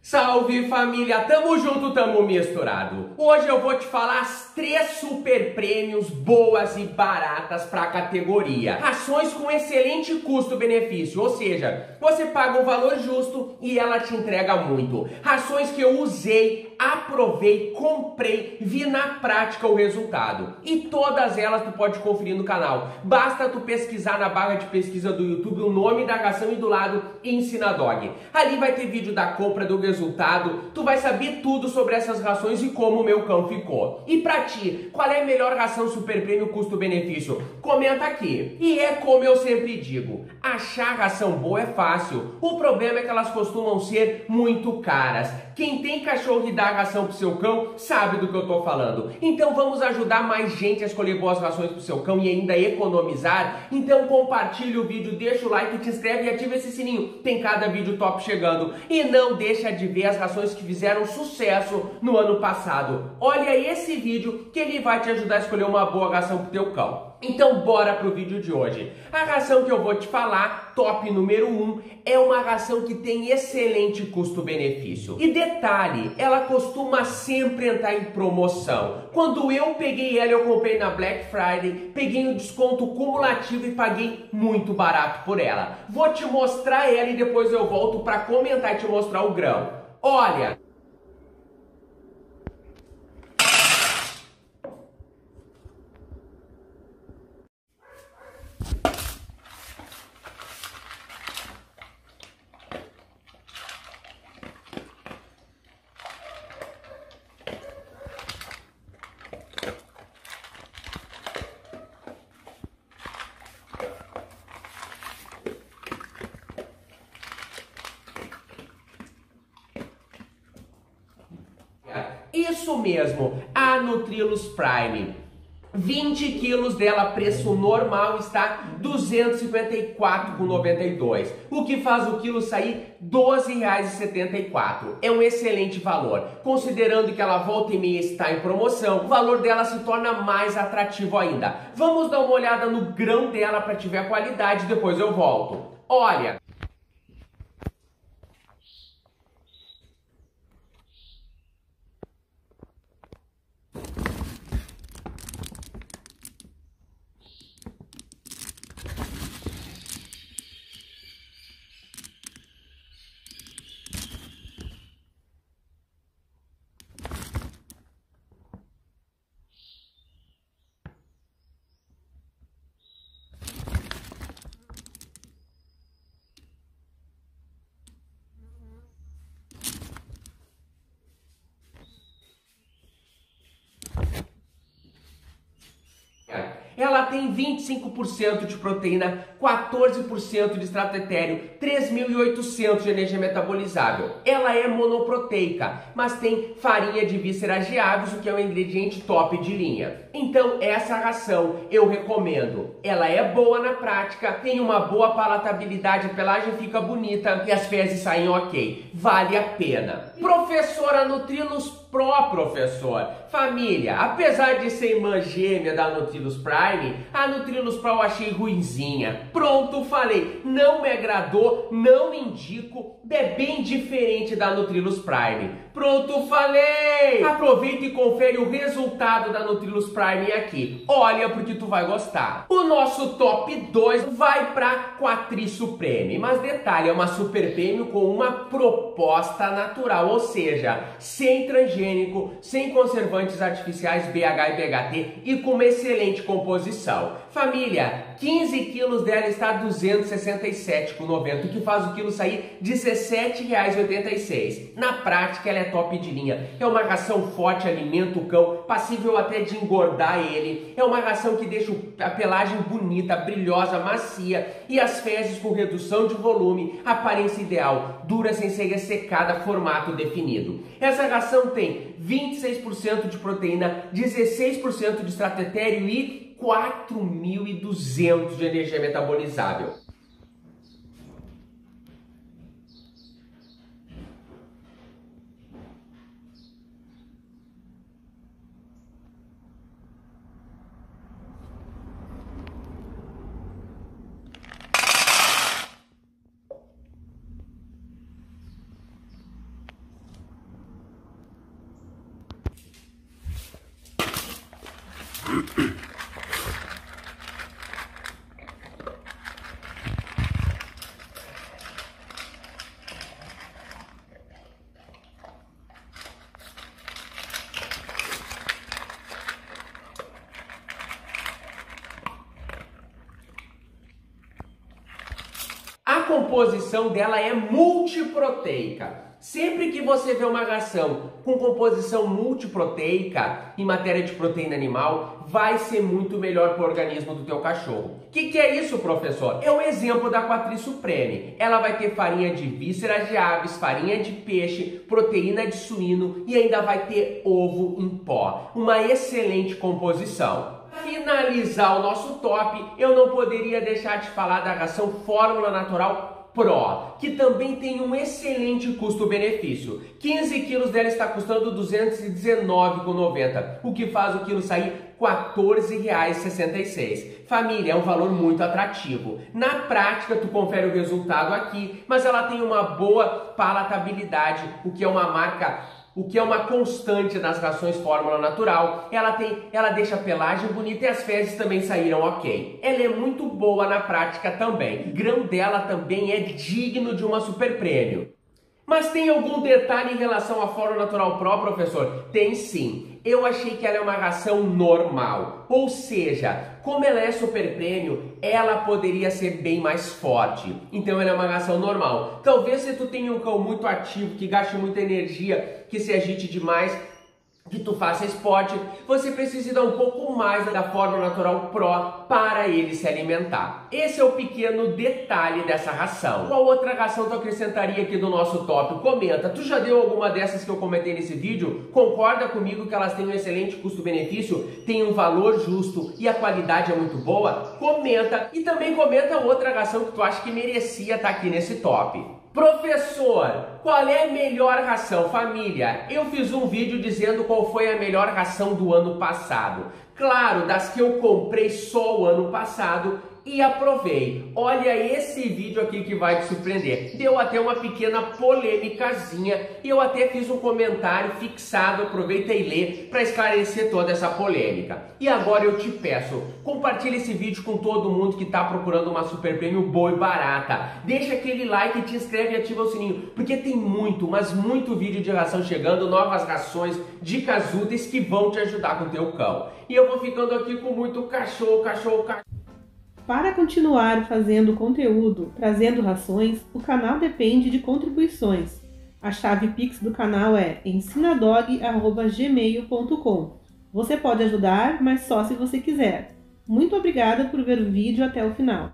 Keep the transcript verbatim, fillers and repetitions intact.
Salve família, tamo junto, tamo misturado. Hoje eu vou te falar as três super prêmios boas e baratas para a categoria. Rações com excelente custo-benefício, ou seja, você paga um valor justo e ela te entrega muito. Rações que eu usei, aprovei, comprei, vi na prática o resultado. E todas elas tu pode conferir no canal. Basta tu pesquisar na barra de pesquisa do YouTube o nome da ração e do lado Ensinadog. Ali vai ter vídeo da compra, do resultado, tu vai saber tudo sobre essas rações e como o meu cão ficou. E pra ti, qual é a melhor ração super prêmio custo-benefício? Comenta aqui. E é como eu sempre digo, achar ração boa é fácil. O problema é que elas costumam ser muito caras. Quem tem cachorro e dá ração pro seu cão sabe do que eu tô falando. Então vamos ajudar mais gente a escolher boas rações pro seu cão e ainda economizar? Então compartilha o vídeo, deixa o like, te inscreve e ativa esse sininho. Tem cada vídeo top chegando. E não deixa de ver as rações que fizeram sucesso no ano passado. Olha esse vídeo que ele vai te ajudar a escolher uma boa ração pro teu cão. Então bora pro vídeo de hoje. A ração que eu vou te falar, top número um, é uma ração que tem excelente custo-benefício. E detalhe, ela costuma sempre entrar em promoção. Quando eu peguei ela, eu comprei na Black Friday, peguei um desconto cumulativo e paguei muito barato por ela. Vou te mostrar ela e depois eu volto para comentar e te mostrar o grão. Olha! Isso mesmo, a Nutrilus Prime. vinte quilos dela, preço normal, está duzentos e cinquenta e quatro reais e noventa e dois centavos, o que faz o quilo sair doze reais e setenta e quatro centavos. É um excelente valor. Considerando que ela volta e meia está em promoção, o valor dela se torna mais atrativo ainda. Vamos dar uma olhada no grão dela para te ver a qualidade, depois eu volto. Olha! Ela tem vinte e cinco por cento de proteína, quatorze por cento de extrato etéreo, três mil e oitocentos de energia metabolizável. Ela é monoproteica, mas tem farinha de vísceras de aves, o que é um ingrediente top de linha. Então essa ração eu recomendo. Ela é boa na prática, tem uma boa palatabilidade, a pelagem fica bonita e as fezes saem ok. Vale a pena. Professora Nutrilus Pro, professor. Família, apesar de ser irmã gêmea da Nutrilus Prime, a Nutrilus Pro eu achei ruinzinha. Pronto, falei. Não me agradou, não indico. É bem diferente da Nutrilus Prime. Pronto, falei. Aproveita e confere o resultado da Nutrilus Prime aqui. Olha, porque tu vai gostar. O nosso top dois vai para Quatri Supreme. Mas detalhe, é uma super prêmio com uma proposta natural, ou seja, sem transgênico, sem conservantes artificiais B H e B H T e com uma excelente composição. Família, quinze quilos dela está duzentos e sessenta e sete reais e noventa centavos, o que faz o quilo sair dezessete reais e oitenta e seis centavos. Na prática, ela é top de linha. É uma ração forte, alimenta o cão, passível até de engordar ele. É uma ração que deixa a pelagem bonita, brilhosa, macia e as fezes com redução de volume, aparência ideal, dura sem ser ressecada, formato definido. Essa ração tem vinte e seis por cento de proteína, dezesseis por cento de extrato etéreo e quatro mil e duzentos de energia metabolizável. composição dela é multiproteica. Sempre que você vê uma ração com composição multiproteica em matéria de proteína animal, vai ser muito melhor para o organismo do teu cachorro. O que, que é isso, professor? É o exemplo da Quatri Supreme. Ela vai ter farinha de vísceras de aves, farinha de peixe, proteína de suíno e ainda vai ter ovo em pó. Uma excelente composição. Para finalizar o nosso top, eu não poderia deixar de falar da ração Fórmula Natural Pro, que também tem um excelente custo-benefício. quinze quilos dela está custando duzentos e dezenove reais e noventa centavos, o que faz o quilo sair quatorze reais e sessenta e seis centavos. Família, é um valor muito atrativo. Na prática, tu confere o resultado aqui, mas ela tem uma boa palatabilidade, o que é uma marca... O que é uma constante nas rações Fórmula Natural. Ela tem, ela deixa a pelagem bonita e as fezes também saíram ok. Ela é muito boa na prática também. O grão dela também é digno de uma super prêmio. Mas tem algum detalhe em relação à Fórmula Natural Pro, professor? Tem sim. Eu achei que ela é uma ração normal. Ou seja, como ela é super prêmio, ela poderia ser bem mais forte. Então ela é uma ração normal. Talvez se tu tenha um cão muito ativo, que gaste muita energia, que se agite demais, que tu faça esporte, você precisa dar um pouco mais da Fórmula Natural Pro para ele se alimentar. Esse é o pequeno detalhe dessa ração. Qual outra ração tu acrescentaria aqui do nosso top? Comenta, tu já deu alguma dessas que eu comentei nesse vídeo? Concorda comigo que elas têm um excelente custo-benefício, tem um valor justo e a qualidade é muito boa? Comenta e também comenta outra ração que tu acha que merecia estar aqui nesse top. Professor, qual é a melhor ração? Família, eu fiz um vídeo dizendo qual foi a melhor ração do ano passado. Claro, das que eu comprei só o ano passado e aprovei. Olha esse vídeo aqui que vai te surpreender. Deu até uma pequena polêmicazinha e eu até fiz um comentário fixado, aproveita e lê para esclarecer toda essa polêmica. E agora eu te peço, compartilhe esse vídeo com todo mundo que está procurando uma super prêmio boa e barata. Deixa aquele like, te inscreve e ativa o sininho, porque tem muito, mas muito vídeo de ração chegando, novas rações, dicas úteis que vão te ajudar com o teu cão. E eu vou ficando aqui com muito cachorro, cachorro, cachorro. Para continuar fazendo conteúdo, trazendo rações, o canal depende de contribuições. A chave Pix do canal é ensinadog arroba gmail ponto com. Você pode ajudar, mas só se você quiser. Muito obrigada por ver o vídeo até o final.